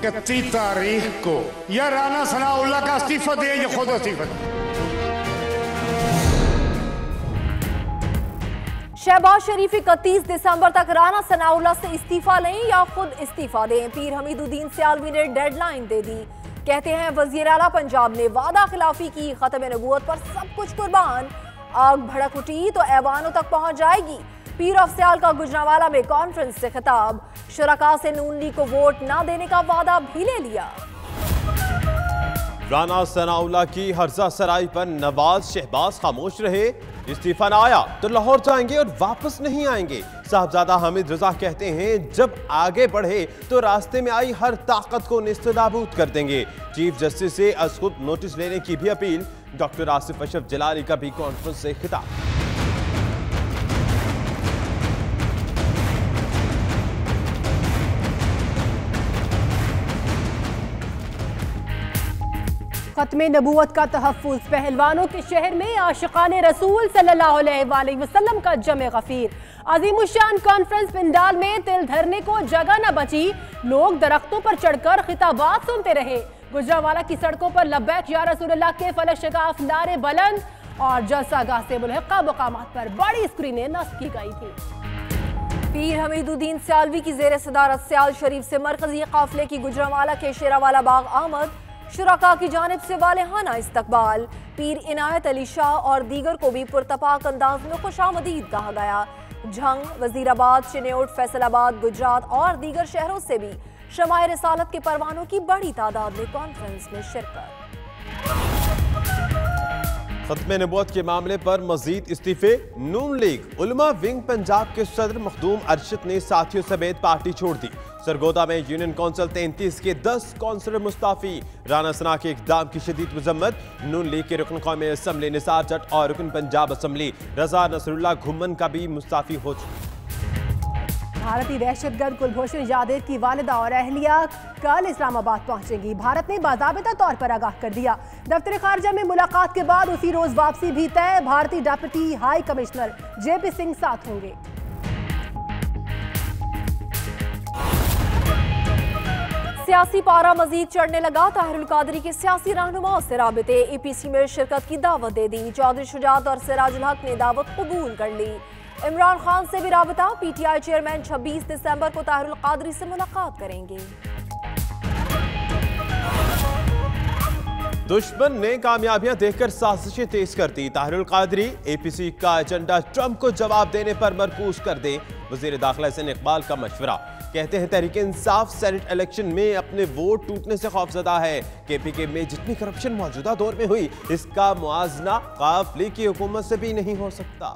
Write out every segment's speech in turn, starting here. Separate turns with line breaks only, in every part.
31 तारीख को या राना सनाउल्लाह का इस्तीफा दे या खुद इस्तीफा दे।
शहबाज शरीफ 31 दिसंबर तक राना सनाउल्लाह से इस्तीफा लें या खुद इस्तीफा दें। पीर हमीदुद्दीन सियालवी ने डेडलाइन दे दी। कहते हैं वजीर आला पंजाब ने वादा खिलाफी की, खत्म नबूवत पर सब कुछ कुर्बान। आग भड़क उठी तो ऐवानों तक पहुंच जाएगी। पीर अफसियाल का गुजरांवाला में कॉन्फ्रेंस से खिताब। शुरका से नून लीग को वोट न देने का वादा भी ले लिया।
राना सनाउल्लाह की हर्जा सराई पर नवाज शहबाज खामोश रहे। इस्तीफा ना आया तो लाहौर जाएंगे और वापस नहीं आएंगे। साहबजादा हामिद रजा कहते हैं जब आगे बढ़े तो रास्ते में आई हर ताकत को नेस्तनाबूद कर देंगे। चीफ जस्टिस से अज खुद नोटिस लेने की भी अपील। डॉक्टर आसिफ अशरफ जलाली का भी कॉन्फ्रेंस से खिताब।
खत्मे नबूवत का तहफ़्फ़ुज़। पहलवानों के शहर में आशिक़ाने रसूल सल्लल्लाहु अलैहि वसल्लम का जमे गफ़ीर। अज़ीमुश्शान कॉन्फ्रेंस पंडाल में तिल धरने को जगह न बची। लोग दरख्तों पर चढ़कर खिताबात सुनते रहे। गुजरांवाला की सड़कों पर लब्बैक या रसूलल्लाह के फलक शिगाफ नारे बुलंद और जलसागाह से मुल्हिक़ा मक़ामात पर बड़ी स्क्रीनें नस्ब की गई थी।
पीर हमीदुद्दीन सियालवी की ज़ेर सदारत सियाल शरीफ से मरकजी काफिले की गुजरांवाला के शेरावाला बाग आमद। शुरका की जानिब से वालेहाना इस्तकबाल। पीर इनायत अली शाह और दीगर को भी पुरतपाक अंदाज में खुशामदीद कहा गया। झंग, वजीराबाद, चिन्योट, फैसलाबाद, गुजरात और दीगर शहरों से भी शमाए रिसालत के परवानों की बड़ी तादाद में कॉन्फ्रेंस में शिरकत।
खत्मे नबूवत के मामले पर मजीद इस्तीफे। नून लीग उलमा विंग पंजाब के सदर मखदूम अरशद ने साथियों समेत पार्टी छोड़ दी। सरगोदा में यूनियन कौंसिल 33 के 10 कौंसलर मुस्ताफी। राना सना के इक़दाम की शदीद मजम्मत। नून लीग के रुकन कौमी असम्बली निसार जट और रुकन पंजाब असम्बली रजा नसरुल्लाह घुम्मन का भी मुस्ताफी हो चुका।
भारतीय दहशतगर्द कुलभूषण जाधव की वालिदा और अहलिया कल इस्लामाबाद पहुंचेंगी। भारत ने बाज़ाबिता तौर पर आगाह कर दिया। दफ्तर खारजा में मुलाकात के बाद उसी रोज वापसी भी तय। भारतीय deputy high commissioner JP Singh साथ होंगे।
सियासी पारा मजीद चढ़ने लगा। ताहिरुल कादरी के सियासी रहनुमाओं से राबिते। एपीसी में शिरकत की दावत दे दी। चौधरी शुजात और सिराजुल हक ने दावत कबूल कर ली। इमरान खान से भी राबिता। पीटीआई चेयरमैन 26 दिसंबर को ताहिरुल कादरी से मुलाकात करेंगे।
दुश्मन ने कामयाबियां देखकर साजिशें तेज कर दी। ताहिरुल कादरी एपीसी का एजेंडा ट्रंप को जवाब देने पर मरकूज कर दे। वजीर दाखिला हसन इकबाल का मशवरा। कहते हैं तहरीक इंसाफ सेनेट इलेक्शन में अपने वोट टूटने से खौफजदा है। केपीके में जितनी करप्शन मौजूदा दौर में हुई इसका मुआवजा काफिले की हुकूमत से भी नहीं हो सकता।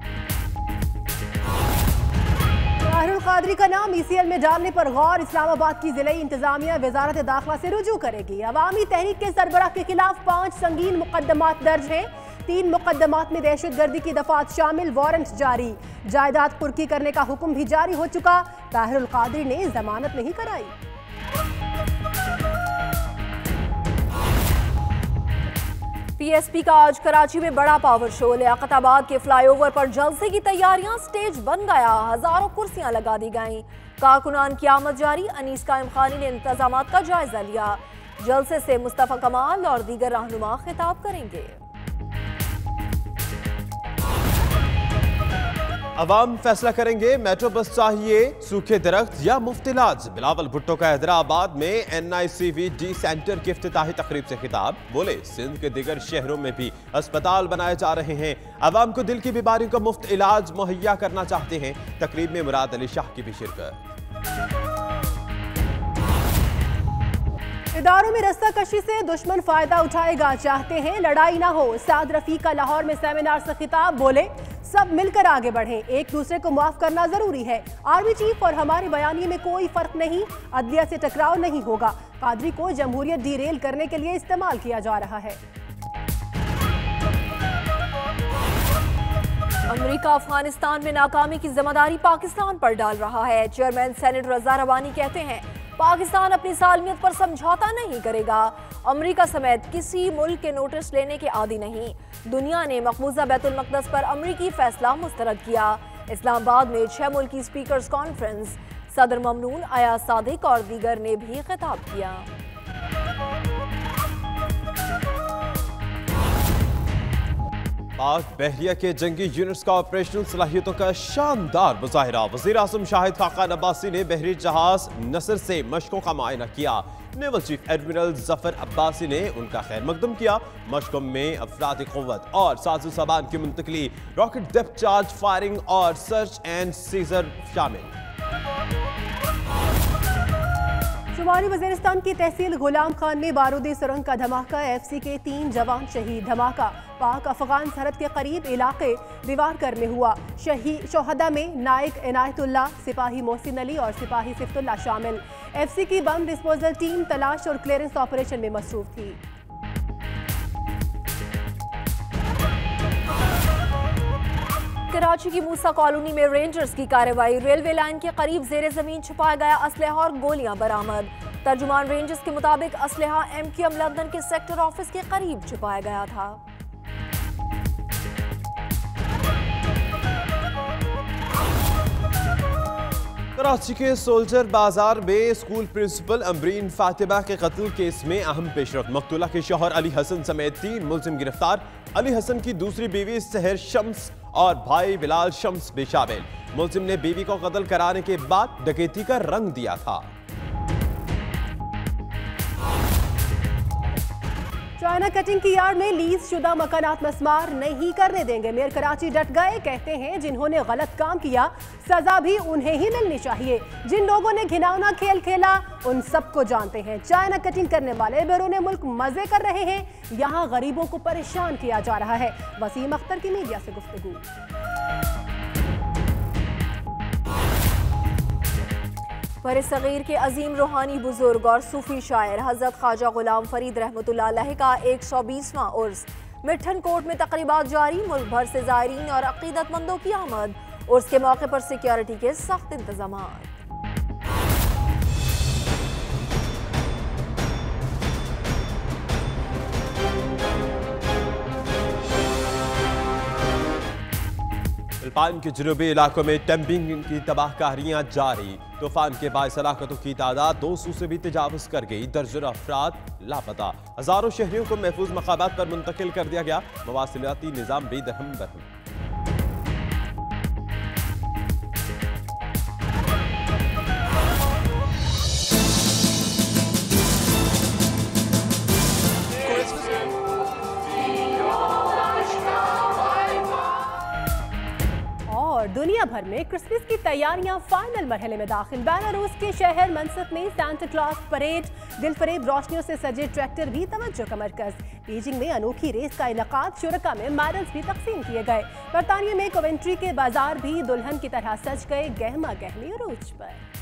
ताहिरुल कादरी का नाम ईसीएल में डालने पर गौर। इस्लामाबाद की जिले इंतजामिया वजारत दाखिला से रुजू करेगी। अवामी तहरीक के सरबराह के खिलाफ 5 संगीन मुकदमात दर्ज हैं। 3 मुकदमात में दहशतगर्दी की दफात शामिल। वारंट जारी। जायदाद कुर्की करने का हुक्म भी जारी हो चुका। ताहिरुल कादरी ने जमानत नहीं कराई।
पीएसपी का आज कराची में बड़ा पावर शो। लियाकताबाद के फ्लाईओवर पर जलसे की तैयारियां। स्टेज बन गया। हजारों कुर्सियां लगा दी गईं। कारकुनान की आमद जारी। अनीस कायम खानी ने इंतजामात का जायजा लिया। जलसे से मुस्तफा कमाल और दीगर रहनुमा खिताब करेंगे।
अवाम फैसला करेंगे मेट्रो बस चाहिए, सूखे दरख्त या मुफ्त इलाज। बिलावल भुट्टो का हैदराबाद में NICVD सेंटर की इफ्तिताही तकरीब से खिताब। बोले सिंध के दीगर शहरों में भी अस्पताल बनाए जा रहे हैं। अवाम को दिल की बीमारियों का मुफ्त इलाज मुहैया करना चाहते हैं। तकरीब में मुराद अली शाह की भी शिरकत।
इदारों में रस्ता कशी से दुश्मन फायदा उठाएगा। चाहते हैं लड़ाई ना हो। साद रफी का लाहौर में सेमिनार से खिताब। बोले सब मिलकर आगे बढ़ें। एक दूसरे को माफ करना जरूरी है। आर्मी चीफ और हमारे बयानिए में कोई फर्क नहीं। अदलिया से टकराव नहीं होगा। कादरी को जमहूरियत डीरेल करने के लिए इस्तेमाल किया जा रहा है।
अमेरिका अफगानिस्तान में नाकामी की जिम्मेदारी पाकिस्तान पर डाल रहा है। चेयरमैन सेनेट रजा रवानी कहते हैं पाकिस्तान अपनी सालमियत पर समझौता नहीं करेगा। अमेरिका समेत किसी मुल्क के नोटिस लेने के आदी नहीं। दुनिया ने मकबूजा बैतुल मक़दस पर अमेरिकी फैसला मुस्तरद किया। इस्लामाबाद में 6 मुल्की स्पीकर्स कॉन्फ्रेंस। सदर ममनून, अयाज सादिक और दीगर ने भी खिताब किया।
पाक बहरिया के जंगी यूनिट्स का ऑपरेशनल सलाहियतों का शानदार मुजाहिरा। वज़ीर आज़म शाहिद खाकान अब्बासी ने बहरी जहाज नसर से मशकों का मुआयना किया। Naval chief admiral Zafar Abbasi ने उनका खैर मकदम किया। मशकों में अफरादी क़ुव्वत और साज़ो सामान की मुंतकली, रॉकेट डेप्थ चार्ज फायरिंग और सर्च एंड सीजर शामिल।
शुमाली वज़ीरिस्तान की तहसील गुलाम खान में बारूदी सुरंग का धमाका, FC के 3 जवान शहीद। धमाका पाक अफगान सरहद के करीब इलाके दीवारकर में हुआ। शोहदा में नायक इनायतुल्लाह, सिपाही मोहसिन अली और सिपाही सिफ्तुल्लाह शामिल। FC की बम डिस्पोजल टीम तलाश और क्लियरेंस ऑपरेशन में मसरूफ थी।
कराची की मूसा कॉलोनी में रेंजर्स की कार्रवाई। रेलवे लाइन के करीब जेर जमीन छुपाया गया असलहा और गोलियां बरामद। तर्जुमान रेंजर्स के मुताबिक असलहा MQM लंदन के सेक्टर ऑफिस के करीब छुपाया गया था।
कराची के सोल्जर बाजार में स्कूल प्रिंसिपल अमरीन फातिमा के कत्ल केस में अहम पेशरफ। मकतूला के शौहर अली हसन समेत 3 मुलजिम गिरफ्तार। अली हसन की दूसरी बीवी सहर शम्स और भाई बिलाल शम्स भी शामिल। मुलजिम ने बीवी को कत्ल कराने के बाद डकैती का रंग दिया था।
चाइना कटिंग की यार्ड में लीज शुदा मकानात मस्मार नहीं करने देंगे। मेयर कराची डट गए, कहते हैं जिन्होंने गलत काम किया सजा भी उन्हें ही मिलनी चाहिए। जिन लोगों ने घिनौना खेल खेला उन सबको जानते हैं। चाइना कटिंग करने वाले बैरून मुल्क मजे कर रहे हैं, यहाँ गरीबों को परेशान किया जा रहा है। वसीम अख्तर की मीडिया से गुफ्तगू।
बरसगीर के अजीम रूहानी बुजुर्ग और सूफी शायर हजरत ख्वाजा गुलाम फरीद रहमतुल्लाह अलैह का 120वां उर्स। मिठन कोट में तकरीबात जारी। मुल्क भर से ज़ायरीन और अकीदतमंदों की आमद। उर्स के मौके पर सिक्योरिटी के सख्त इंतजामात।
फिलिपाइन के जनूबी इलाकों में डंपिंग की तबाहकारियां जारी। तूफान के बायस हलाकतों की तादाद 200 से भी तजावुज कर गई। दर्जनों अफराद लापता। हजारों शहरियों को महफूज मकामात पर मुंतकिल कर दिया गया। मवासिलाती निज़ाम भी दहम बहम।
दुनिया भर में क्रिसमस की तैयारियां फाइनल मरहले में दाखिल। बेलारूस के शहर मनसफ में सांता क्लॉज परेड, दिलफरेब रोशनियों से सजे ट्रैक्टर भी तवज्जो का मरकज। बीजिंग में अनोखी रेस का इनकाद, शुरका में मेडल्स भी तकसीम किए गए। बरतानिया में कोवेंट्री के बाजार भी दुल्हन की तरह सज गए, गहमा गहमी उरूज पर।